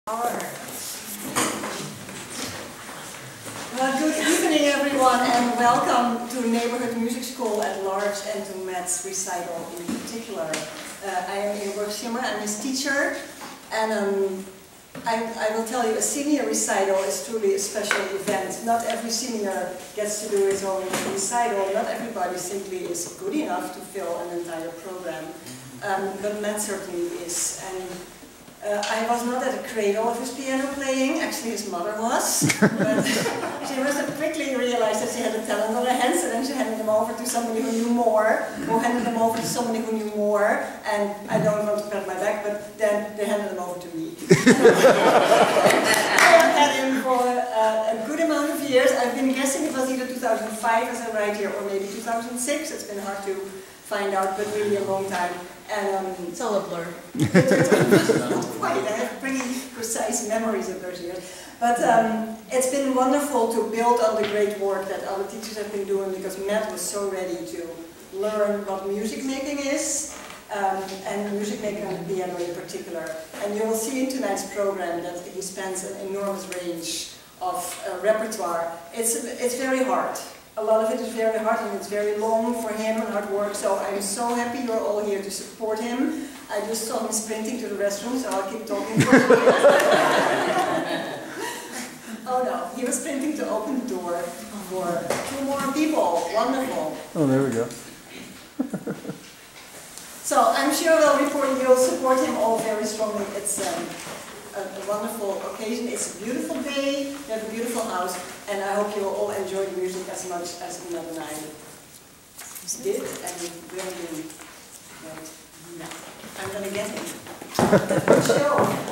Well, good evening everyone and welcome to Neighborhood Music School at large and to Matt's recital in particular. I am Ingeborg Schimmer, I'm his teacher, and I will tell you, a senior recital is truly a special event. Not every senior gets to do his own recital, not everybody simply is good enough to fill an entire program, but Matt certainly is. And I was not at the cradle of his piano playing, actually his mother was, but she must have quickly realized that she had a talent on her hands, and then she handed them over to somebody who knew more, who handed them over to somebody who knew more, and I don't want to pat my back, but then they handed them over to me. I have had him for a good amount of years. I've been guessing it was either 2005 as I write here, or maybe 2006, it's been hard to find out, but really a long time. And it's all a blur. Not quite. I have pretty precise memories of those years. But it's been wonderful to build on the great work that other teachers have been doing, because Matt was so ready to learn what music making is, and music making on the piano in particular. And you will see in tonight's program that he spans an enormous range of repertoire. It's very hard. A lot of it is very hard and it's very long for him and hard work, so I'm so happy you're all here to support him. I just saw him sprinting to the restroom, so I'll keep talking for you. Oh no, he was sprinting to open the door for 2 more people. Wonderful. Oh, there we go. So I'm sure you'll support him all very strongly. It's a wonderful occasion. It's a beautiful day, you have a beautiful house, and I hope you will all enjoy the music as much as Matt and I did and will do right now. I'm going to get him. Show.